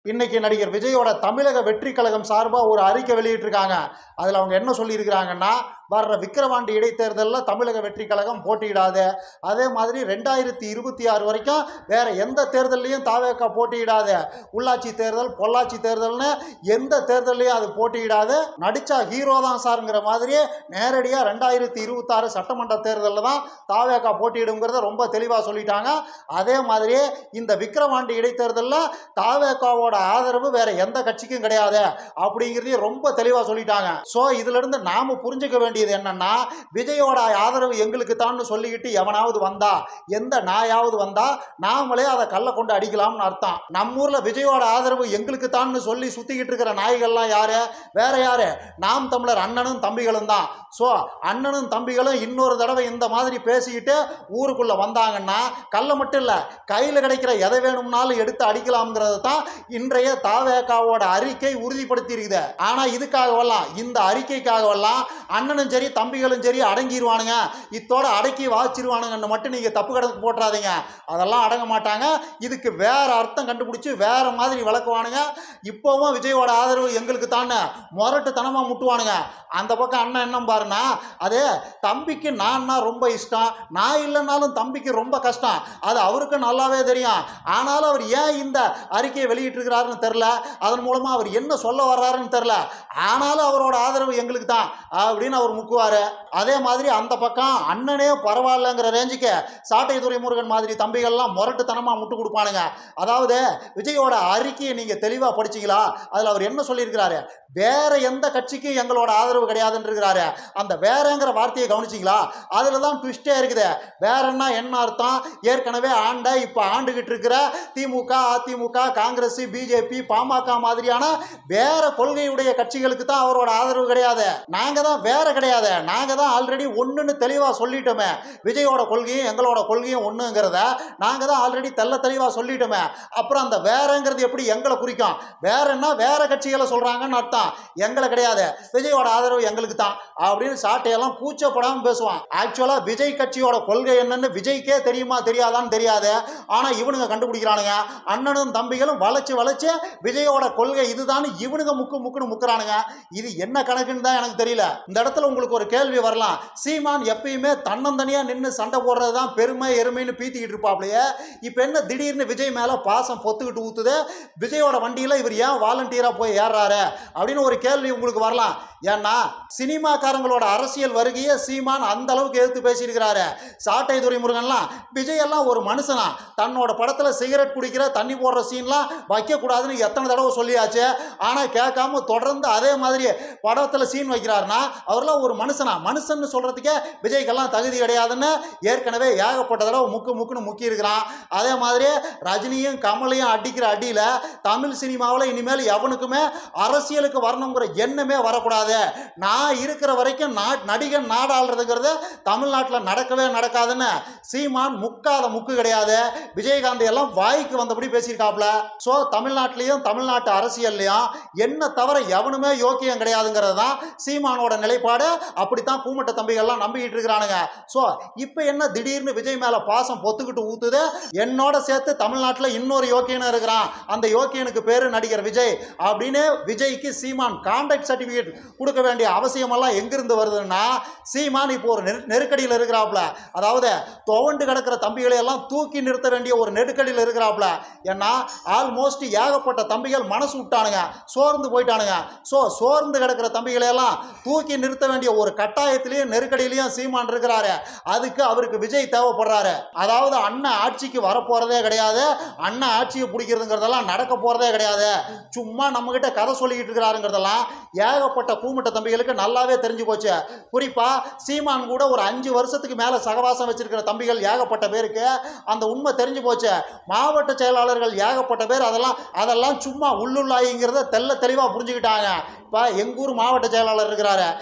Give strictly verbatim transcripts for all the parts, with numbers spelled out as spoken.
இன்னைக்கு நடிகர் விஜயோட தமிழக வெற்றி கழகம் சார்பாக ஒரு அறிக்கை வெளியிட்டிருக்காங்க. அதில் அவங்க என்ன சொல்லியிருக்கிறாங்கன்னா, வர்ற விக்கிரவாண்டி இடைத்தேர்தலில் தமிழக வெற்றி கழகம் போட்டியிடாது. அதே மாதிரி ரெண்டாயிரத்தி இருபத்தி ஆறு வரைக்கும் வேற எந்த தேர்தலையும் தாவேக்கா போட்டியிடாது. உள்ளாட்சி தேர்தல், பொள்ளாச்சி தேர்தல்னு எந்த தேர்தலையும் அது போட்டியிடாது. நடிச்சா ஹீரோ தான் சார்ங்கிற மாதிரியே நேரடியாக ரெண்டாயிரத்தி இருபத்தி ஆறு சட்டமன்ற தேர்தலில் தான் தாவேக்கா போட்டியிடுங்கிறத ரொம்ப தெளிவாக சொல்லிட்டாங்க. அதே மாதிரியே இந்த விக்கிரவாண்டி இடைத்தேர்தலில் தாவேக்காவோட ஆதரவு வேற எந்த கட்சிக்கும் கிடையாது அப்படிங்கிறதையும் ரொம்ப தெளிவாக சொல்லிட்டாங்க. ஸோ இதுல இருந்து நாம புரிஞ்சுக்க வேண்டியது என்னன்னா, விஜயோட ஆதரவு எங்களுக்கு தான் சொல்லிக்கிட்டு எவனாவது வந்தா, எந்த நாயாவது வந்தா நாமளே அதை கல்ல கொண்டு அடிக்கலாம்னு அர்த்தம். நம்ம ஊர்ல விஜயோட ஆதரவு எங்களுக்கு தான் சொல்லி சுத்திக்கிட்டு இருக்கிற நாய்கள்லாம் யாரு? வேற யாரு? நாம் தமிழர் அண்ணனும் தம்பிகளும் தான். ஸோ அண்ணனும் தம்பிகளும் இன்னொரு தடவை இந்த மாதிரி பேசிக்கிட்டு ஊருக்குள்ள வந்தாங்கன்னா கல்ல மட்டும் இல்ல, கையில் கிடைக்கிற எதை வேணும்னாலும் எடுத்து அடிக்கலாம்ங்கிறது தான் இன்றைய தாவேக்காவோட அறிக்கை உறுதிப்படுத்தி இருக்குது. ஆனா இதுக்காகவெல்லாம், இந்த அறிக்கைக்காகவெல்லாம் அண்ணனும் சரி தம்பிகளும் சரி அடங்கிடுவானுங்க, இத்தோட அடக்கி வாச்சிருவானுங்கன்னு மட்டும் நீங்க தப்பு கணக்கு போட்டுறாதீங்க. அதெல்லாம் அடங்க மாட்டாங்க. இதுக்கு வேற அர்த்தம் கண்டுபிடிச்சு வேற மாதிரி விளக்குவானுங்க. இப்போவும் விஜயோட ஆதரவு எங்களுக்கு தான் முரட்டுத்தனமா முட்டுவானுங்க. அந்த பக்கம் அண்ணன் என்ன பாருன்னா, அதே தம்பிக்கு நான்னா ரொம்ப இஷ்டம், நான் இல்லைன்னாலும் தம்பிக்கு ரொம்ப கஷ்டம், அது அவருக்கு நல்லாவே தெரியும். ஆனாலும் அவர் ஏன் இந்த அறிக்கையை வெளியிட்டிருக்கிறாருன்னு தெரில, அதன் மூலமா அவர் என்ன சொல்ல வர்றாருன்னு தெரில, ஆனாலும் அவரோட ஆதரவு எங்களுக்கு தான் அப்படின்னு அவர் முக்குவாரு. அதே மாதிரி அந்த பக்கம் அண்ணனே பரவாயில்லைங்கிற ரேஞ்சுக்கு சாட்டை துரைமுருகன் மாதிரி தம்பிகள்லாம் முரட்டுத்தனமா முட்டு கொடுப்பானுங்க. அதாவது விஜயோட அறிக்கையை நீங்க தெளிவா படிச்சீங்களா? அதுல அவர் என்ன சொல்லியிருக்கிறாரு? வேற எந்த கட்சிக்கும் எங்களோட ஆதரவு கிடையாதுன்னு இருக்கிறாரு. அந்த வேறங்கிற வார்த்தையை கவனிச்சிங்களா? அதுல தான் ட்விஸ்டே இருக்குது. வேறன்னா என்ன அர்த்தம்? ஏற்கனவே ஆண்ட இப்ப ஆண்டுகிட்டு இருக்கிற திமுக, அதிமுக, காங்கிரஸ், பிஜேபி, பாமக மாதிரியான வேற கொள்கையுடைய கட்சிகளுக்கு தான் அவரோட ஆதரவு கிடையாது. நாங்க தான் வேற கிடையாது, நாங்க தான் ஆல்ரெடி ஒண்ணுன்னு தெளிவா சொல்லிட்டோமே. விஜயோட கொள்கையும் எங்களோட கொள்கையும் ஒண்ணுங்கிறத நாங்க தான் ஆல்ரெடி தெல்ல தெளிவா சொல்லிட்டோமே. அப்புறம் அந்த வேறங்கிறது எப்படி எங்களை குறிக்கும்? வேறன்னா வேற கட்சிகளை சொல்றாங்கன்னு அர்த்தம். எங்களை கிடையாது, விஜயோட ஆதரவு எங்களுக்கு தான் அப்படின்னு சாட்டையெல்லாம் கூச்சப்படாம பேசுவான். ஆக்சுவலா விஜய் கட்சியோட கொள்கை என்னன்னு விஜய்க்கே தெரியுமா தெரியாதான்னு தெரியாது. ஆனா இவனுங்க கண்டுபிடிக்கிறானுங்க. அண்ணனும் தம்பிகளும் வளைச்சு வளைச்சு விஜயோட கொள்கை இதுதான் இவனுங்க முக்கு முக்குன்னு முக்குறானுங்க. இது என்ன கணக்குன்னு தான் எனக்கு தெரியல. இந்த இடத்துல உங்களுக்கு ஒரு கேள்வி வரலாம். சீமான் எப்பயுமே தன்னந்தனியா நின்று சண்டை போடுறது தான் பெருமை எருமைன்னு பீத்திக்கிட்டு இருப்பாப்லையே, இப்ப என்ன திடீர்னு விஜய் மேல பாசம் பொத்துக்கிட்டு ஊத்துது? விஜயோட வண்டியில இவர் ஏன் வாலண்டியரா போய் ஏறாரு அப்படின்னு ஒரு கேள்வி உங்களுக்கு வரலாம். ஏன்னா சினிமாக்காரங்களோட அரசியல் வருகையை சீமான் அந்த அளவுக்கு எதிர்த்து பேசியிருக்கிறாரு. சாட்டை துரைமுருகன்லாம் விஜய் எல்லாம் ஒரு மனுஷனா, தன்னோட படத்துல சிகரெட் குடிக்கிற தண்ணி போடுற சீன்லாம் வைக்க கூடாதுன்னு எத்தனை தடவை சொல்லியாச்சு. ஆனா கேட்காம தொடர்ந்து அதே மாதிரி படத்துல சீன் வைக்கிறாருன்னா அவர்லாம் ஒரு மனுஷனா? மனுஷன் சொல்றதுக்கே விஜய்க்கெல்லாம் தகுதி கிடையாதுன்னு ஏற்கனவே ஏகப்பட்ட தடவை முக்கு முக்குன்னு முக்கி இருக்கிறான். அதே மாதிரி ரஜினியும் கமலையும் அடிக்கிற அடியில தமிழ் சினிமாவில் இனிமேல் எவனுக்குமே அரசியலுக்கு வரணுங்கிற எண்ணமே வரக்கூடாது. நான் இருக்கிற வரைக்கும் நடிகன் நாடாளுறதுங்கிறது தமிழ்நாட்டில் நடக்கவே நடக்காதுன்னு சீமான் முக்காத முக்கு கிடையாது. விஜயகாந்த் எல்லாம் வாய்க்கு வந்தபடி பேசியிருக்காப்ல. ஸோ தமிழ்நாட்டிலையும் தமிழ்நாட்டு அரசியல்லையும் என்ன தவிர எவனுமே யோக்கியம் கிடையாதுங்கிறது தான் சீமானோட நிலைப்பாடு. அப்படித்தான் கூமட்ட தம்பிகள்லாம் நம்பிக்கிட்டு இருக்கிறானுங்க. ஸோ இப்போ என்ன திடீர்னு விஜய் மேல பாசம் பொத்துக்கிட்டு ஊத்துது? என்னோட சேர்த்து தமிழ்நாட்டில் இன்னொரு யோக்கியனும் இருக்கிறான், அந்த யோக்கியனுக்கு பேரு நடிகர் விஜய் அப்படின்னு விஜய்க்கு சீமான் கான்ட்ராக்ட் சர்டிபிகேட் கொடுக்க வேண்டிய அவசியமெல்லாம் எங்கிருந்து வருதுன்னா, சீமான் இப்போ ஒரு நெருக்கடியில் இருக்கிறாப்ல. அதாவது துவண்டு கிடக்கிற தம்பிகளை எல்லாம் தூக்கி நிறுத்த வேண்டிய ஒரு நெருக்கடியில் இருக்கிறாப்ல. ஏன்னா ஆல்மோஸ்ட் ஏகப்பட்ட தம்பிகள் மனசு விட்டானுங்க, சோர்ந்து போயிட்டானுங்க. ஸோ சோர்ந்து கிடக்கிற தம்பிகளை எல்லாம் தூக்கி நிறுத்த வேண்டிய ஒரு கட்டாயத்திலையும் நெருக்கடியிலையும் சீமான் இருக்கிறாரு. அதுக்கு அவருக்கு விஜய் தேவைப்படுறாரு. அதாவது அண்ணன் ஆட்சிக்கு வரப்போறதே கிடையாது, அண்ணன் ஆட்சியை பிடிக்கிறதுங்கிறதெல்லாம் நடக்க போறதே கிடையாது, சும்மா நம்ம கிட்ட கதை சொல்லிக்கிட்டு இருக்கிறாருங்கிறதெல்லாம் ஏகப்பட்ட கூமுட்ட தம்பிகளுக்கு நல்லாவே தெரிஞ்சு போச்சு. குறிப்பா சீமான் கூட ஒரு அஞ்சு வருஷத்துக்கு மேல சகவாசம் வச்சிருக்கிற தம்பிகள் ஏகப்பட்ட பேருக்கு அந்த உண்மை தெரிஞ்சு போச்சு. மாவட்ட செயலாளர்கள் ஏகப்பட்ட பேர் அதெல்லாம் அதெல்லாம் சும்மா உள்ளுள்ளாய்ங்கிறத தெல்ல தெளிவா புரிஞ்சுக்கிட்டாங்க. இப்போ எங்கூர் மாவட்ட செயலாளர் இருக்கிறாரு, சீமான்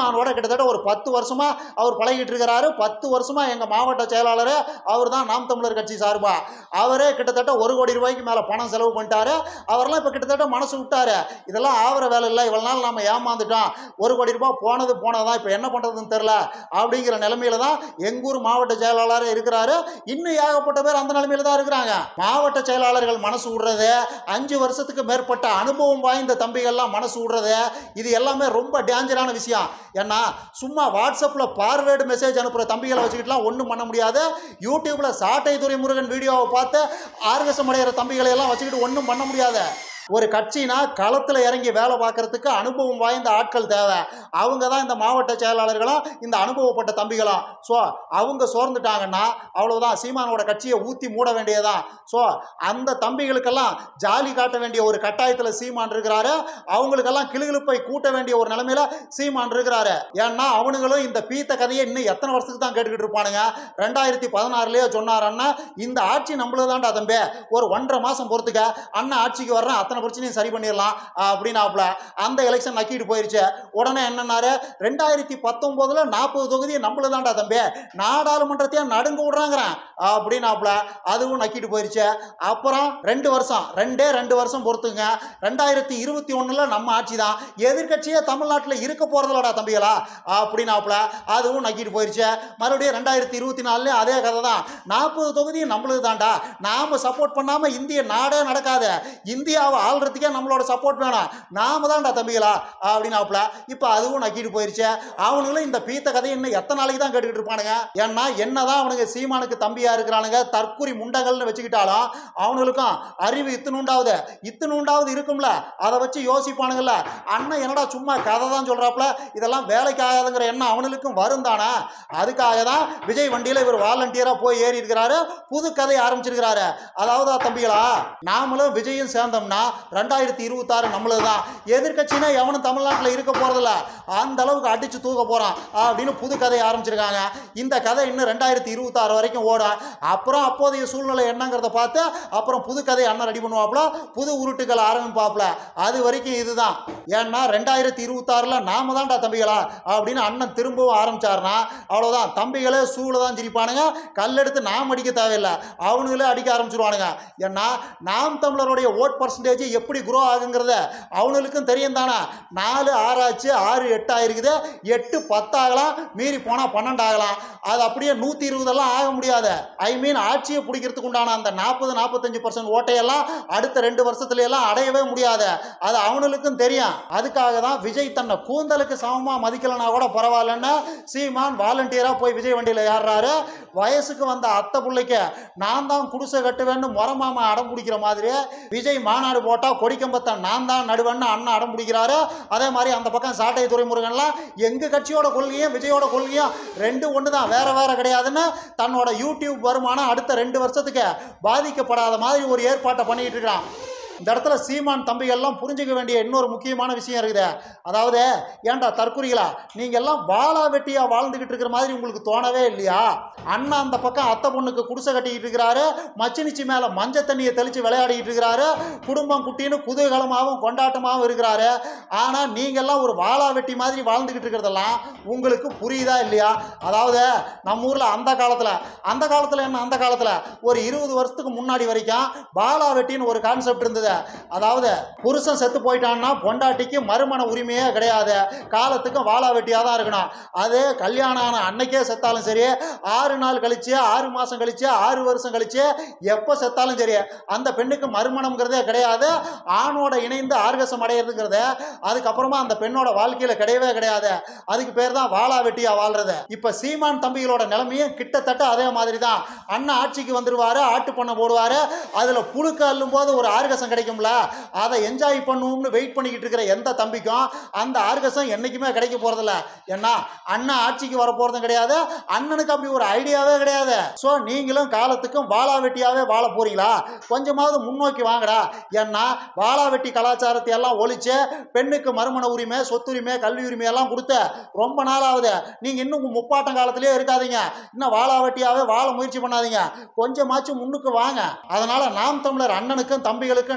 சீமானோட கிட்டத்தட்ட ஒரு பத்து வருஷமா அவர் பழகிட்டு இருக்கிறாரு. பத்து வருஷமா எங்க மாவட்ட செயலாளர் அவர் தான் நாம் தமிழர் கட்சி சார்பா. அவரே கிட்டத்தட்ட ஒரு கோடி ரூபாய்க்கு மேல பணம் செலவு பண்ணிட்டாரு. அவரெல்லாம் இப்ப கிட்டத்தட்ட மனசு விட்டாரு. இதெல்லாம் ஆவற வேலை இல்லை, இவ்வளவு நாள் நாம ஏமாந்துட்டோம், ஒரு கோடி ரூபாய் போனது போனதான், இப்ப என்ன பண்றதுன்னு தெரியல அப்படிங்கிற நிலைமையில தான் எங்கூர் மாவட்ட செயலாளர் இருக்கிறாரு. இன்னும் ஏகப்பட்ட பேர் அந்த நிலைமையில தான் இருக்கிறாங்க. மாவட்ட செயலாளர்கள் மனசு விடுறது, அஞ்சு வருஷத்துக்கு மேற்பட்ட அனுபவம் வாய்ந்த தம்பிகள்லாம் மனசு விடுறது, இது எல்லாமே ரொம்ப டேஞ்சரான விஷயம். ஏன்னா சும்மா வாட்ஸ்அப்ல பார்வேர்டு மெசேஜ் அனுப்புற தம்பிகளை வச்சுக்கிட்டுலாம் ஒன்றும் பண்ண முடியாது. யூடியூப்ல சாட்டை துரைமுருகன் வீடியோவை பார்த்து ஆர்கசம் அடைகிற தம்பிகளை எல்லாம் வச்சுக்கிட்டு ஒன்றும் பண்ண முடியாது. ஒரு கட்சினா களத்தில் இறங்கி வேலை பார்க்கறதுக்கு அனுபவம் வாய்ந்த ஆட்கள் தேவை. அவங்க தான் இந்த மாவட்ட செயலாளர்களும் இந்த அனுபவப்பட்ட தம்பிகளும். ஸோ அவங்க சோர்ந்துட்டாங்கன்னா அவ்வளோதான், சீமானோட கட்சியை ஊற்றி மூட வேண்டியதான். ஸோ அந்த தம்பிகளுக்கெல்லாம் ஜாலி காட்ட வேண்டிய ஒரு கட்டாயத்தில் சீமான் இருக்கிறாரு. அவங்களுக்கெல்லாம் கிளுகிழுப்பை கூட்ட வேண்டிய ஒரு நிலைமையில சீமான் இருக்கிறாரு. ஏன்னா அவனுங்களும் இந்த பீத்த கதையை இன்னும் எத்தனை வருஷத்துக்கு தான் கேட்டுக்கிட்டு இருப்பானுங்க. ரெண்டாயிரத்தி பதினாறுலயே சொன்னார் அண்ணா, இந்த ஆட்சி நம்மளுதான்டா தம்பி, ஒரு ஒன்றரை மாசம் பொறுத்துக்க, அண்ணா ஆட்சிக்கு வர்றேன், அத்தனை பிரச்சனையும் சரி பண்ணிடலாம் அப்படின்னாப்புல. அந்த எலெக்ஷன் நக்கிட்டு போயிருச்சு. உடனே என்னன்னாரு, ரெண்டாயிரத்தி பத்தொன்பதுல நாற்பது தொகுதியை நம்மளுதான்டா தம்பி, நாடாளுமன்றத்தையே நடுங்க விடுறாங்கிறேன் அப்படின்னாப்புல. அதுவும் நக்கிட்டு போயிருச்சு. அப்புறம் ரெண்டு வருஷம் ரெண்டே ரெண்டு வருஷம் பொறுத்துங்க, ரெண்டாயிரத்தி இருபத்தி ஒண்ணுல நம்ம ஆட்சி தான், எதிர்கட்சியே தமிழ்நாட்டில் இருக்க போறதில்லடா தம்பிகளா அப்படின்னாப்புல. அதுவும் நக்கிட்டு போயிருச்சு. மறுபடியும் ரெண்டாயிரத்தி இருபத்தி நாலுல அதே கதை தான், நாற்பது தொகுதியும் நம்மளுது தான்டா, நாம சப்போர்ட் பண்ணாம இந்திய நாடே நடக்காது, இந்தியாவை ஆள்றதுக்கே நம்மளோட சப்போர்ட் வேணும், நாம தான்டா தம்பிகளா அப்படின்னாப்புல. இப்ப அதுவும் நக்கிட்டு போயிருச்சு. அவனுங்களும் இந்த பீத்த கதையை இன்னும் எத்தனை நாளைக்கு தான் கேட்டுக்கிட்டு இருப்பானுங்க. ஏன்னா என்னதான் அவனுங்க சீமானுக்கு தம்பியா இருக்கிறானுங்க, தற்குறி முண்டங்கள்னு வச்சுக்கிட்டாலும் அவனுங்களுக்கும் அறிவு இத்தினுண்டாவது இத்தினுண்டாவது இருக்கும்ல, அதை வச்சு யோசிப்பானுங்கல்ல. அண்ணன் என்னடா சும்மா கதை தான் சொல்றாப்புல, இதெல்லாம் வேலைக்கு ஆகாதுங்கிற எண்ணம் அவனுக்கும் வரும் தானே. அதுக்காக தான் விஜய் வண்டியில இவர் வாலண்டியரா போய் ஏறி இருக்கிறாரு, புது கதை ஆரம்பிச்சிருக்கிறாரு. அதாவது தம்பிகளா, நாமளும் விஜயும் சேர்ந்தோம்னா ரெண்டாயிரத்தி இருபத்தி ஆறு நம்மளுதான், எதிர்கட்சினா எவனும் தமிழ்நாட்டில் இருக்க போறதில்ல, அந்த அளவுக்கு அடிச்சு தூக்க போறான் அப்படின்னு புது கதையை ஆரம்பிச்சிருக்காங்க. இந்த கதை இன்னும் ரெண்டாயிரத்தி இருபத்தி ஆறு வரைக்கும் ஓடும். அப்புறம் அப்போதைய சூழ்நிலை என்னங்கிறத பார்த்து அப்புறம் புது கதை அண்ணன் ரெடி பண்ணுவாப்புல, புது உருட்டுகள் ஆரம்பிப்பாப்புல. அது வரைக்கும் இதுதான். ஏன்னா ரெண்டாயிரத்தி இருபத்தி ஆறுல நாம தான்டா தம்பிகளா அப்படின்னு அண்ணன் திரும்பவும் ஆரம்பிச்சாருன்னா அவ்வளவுதான், தம்பிகளே சூழ தான் சிரிப்பானுங்க, கல்லெடுத்து நாம் அடிக்க தேவையில்லை, அவனுங்களே அடிக்க ஆரம்பிச்சிருவானுங்க. ஏன்னா நாம் தமிழருடைய ஓட் பர்சன்டேஜ் எப்படி குரோ ஆகுங்கிறத அவனுக்கும் தெரியும் தானே. நாலு ஆறாச்சு, ஆறு எட்டு ஆயிருக்குது, எட்டு பத்து ஆகலாம், மீறி போனால் பன்னெண்டு ஆகலாம். அது அப்படியே நூற்றி இருபதெல்லாம் ஆக முடியாது. ஐ மீன் ஆட்சியை பிடிக்கிறதுக்கு உண்டான அந்த நாற்பது நாற்பத்தஞ்சு பர்சன்ட் ஓட்டையெல்லாம் அடுத்த ரெண்டு வருஷத்துல எல்லாம் அடையவே முடியாது. அது அவனுக்கும் தெரியும். அதுக்காக தான் விஜய் தன்னை கூந்தலுக்கு சமமாக மதிக்கலனா கூட பரவாயில்லன்னு சீமான் வாலண்டியராக போய் விஜய் வண்டியில் ஏறுறாரு. வயசுக்கு வந்த அத்தை பிள்ளைக்கு நான் தான் குடிசை கட்டுவேன்னு முறமாம அடம் பிடிக்கிற மாதிரி விஜய் மாநாடு போட்டால் கொடிக்கம்பத்தை நான் தான் நடுவேன்னு அண்ணன் அடம் பிடிக்கிறாரு. அதே மாதிரி அந்த பக்கம் சாட்டை துரைமுருகன்லாம் எங்கள் கட்சியோட கொள்கையும் விஜயோட கொள்கையும் ரெண்டு ஒன்று தான், வேற வேற கிடையாதுன்னு தன்னோட யூடியூப் வருமானம் அடுத்த ரெண்டு வருஷத்துக்கு பாதிக்கப்படாத மாதிரி ஒரு ஏற்பாட்டை பண்ணிட்டு இருக்கிறான். இந்த இடத்துல சீமான் தம்பிகள்லாம் புரிஞ்சுக்க வேண்டிய இன்னொரு முக்கியமான விஷயம் இருக்குது. அதாவது, ஏன்டா தற்குறிகளா, நீங்க எல்லாம் வாழா வெட்டியா வாழ்ந்துகிட்டு இருக்கிற மாதிரி உங்களுக்கு தோணவே இல்லையா? அண்ணா அந்த பக்கம் அத்தை பொண்ணுக்கு குடிசை கட்டிக்கிட்டு இருக்கிறாரு, மச்சினிச்சி மேல மஞ்சள் தண்ணியை தெளிச்சு விளையாடிக்கிட்டு இருக்கிறாரு, குடும்பம் குட்டின்னு குதூகலமாகவும் கொண்டாட்டமாகவும் இருக்கிறாரு. ஆனா நீங்க எல்லாம் ஒரு வாழா வெட்டி மாதிரி வாழ்ந்துகிட்டு இருக்கிறதெல்லாம் உங்களுக்கு புரியுதா இல்லையா? அதாவது நம்ம ஊர்ல அந்த காலத்துல அந்த காலத்துல என்ன அந்த காலத்துல ஒரு இருபது வருஷத்துக்கு முன்னாடி வரைக்கும் வாழா வெட்டின்னு ஒரு கான்செப்ட் இருந்தது. அதாவது புருஷன் செத்து போயிட்டான்னா பொண்டாட்டிக்கு மறுமண உரிமையே கிடையாது, காலத்துக்கு வாழா வெட்டியா தான் இருக்கணும். அது கல்யாணம் ஆன அன்னைக்கே செத்தாலும் சரி, ஆறு நாள் கழிச்சு, ஆறு மாசம் கழிச்சு, ஆறு வருஷம் கழிச்சு, எப்ப செத்தாலும் சரி, அந்த பெண்ணுக்கு மறுமணம்ங்கிறதே கிடையாது. ஆணோட இணைந்து ஆர்கசம் அடையிறதுங்கிறது அதுக்கப்புறமா அந்த பெண்ணோட வாழ்க்கையில கிடையவே கிடையாது. அதுக்கு பேர் தான் வாழா வெட்டியா வாழ்றது. இப்ப சீமான் தம்பிகளோட நிலைமையும் கிட்டத்தட்ட அதே மாதிரி தான். அண்ணன் ஆட்சிக்கு வந்துருவாரு, ஆட்டு பண்ண போடுவாரு, அதுல புழுக்க அள்ளும் போது ஒரு ஆர்கசம் கிடைக்கும்ல, அதை என்ஜாய் பண்ணுவோம்னு வெயிட் பண்ணிக்கிட்டு இருக்கிற எந்த தம்பிக்கும் அந்த ஆர்கசம் என்னைக்குமே கிடைக்க போறதில்ல. ஏன்னா அண்ணன் ஆட்சிக்கு வர போறதும் கிடையாது, அண்ணனுக்கு அப்படி ஒரு ஐடியாவே கிடையாது. ஸோ நீங்களும் காலத்துக்கும் வாழா வெட்டியாவே வாழ போறீங்களா? கொஞ்சமாவது முன்னோக்கி வாங்கடா. ஏன்னா வாழா வெட்டி கலாச்சாரத்தை எல்லாம் ஒழிச்சு பெண்ணுக்கு மறுமண உரிமை, சொத்துரிமை, கல்வி உரிமை எல்லாம் கொடுத்து ரொம்ப நாள் ஆகுது. நீங்க இன்னும் முப்பாட்டம் காலத்திலேயே இருக்காதீங்க, இன்னும் வாழா வெட்டியாவே வாழ முயற்சி பண்ணாதீங்க, கொஞ்சமாச்சும் முன்னுக்கு வாங்க. அதனால நாம் தமிழர் அண்ணனுக்கும் தம்பிகளுக்கும்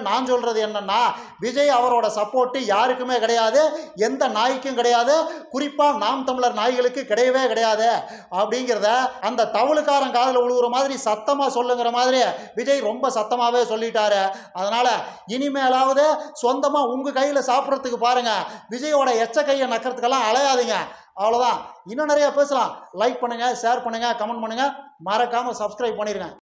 நான் சொல்கிறது என்னன்னா, விஜய் அவரோட சப்போர்ட்டு யாருக்குமே கிடையாது, எந்த நாய்க்கும் கிடையாது, குறிப்பாக நாம் தமிழர் நாய்களுக்கு கிடையவே கிடையாது அப்படிங்கிறத அந்த தவளுக்காரன் காதில் விழுகிற மாதிரி சத்தமாக சொல்லுங்கிற மாதிரி விஜய் ரொம்ப சத்தமாகவே சொல்லிட்டாரு. அதனால் இனிமேலாவது சொந்தமாக உங்கள் கையில் சாப்பிட்றதுக்கு பாருங்கள், விஜயோட எச்ச கையை நக்கிறதுக்கெல்லாம் அலையாதீங்க. அவ்வளோதான். இன்னும் நிறைய பேசலாம். லைக் பண்ணுங்கள், ஷேர் பண்ணுங்கள், கமெண்ட் பண்ணுங்கள், மறக்காமல் சப்ஸ்கிரைப் பண்ணிடுங்க.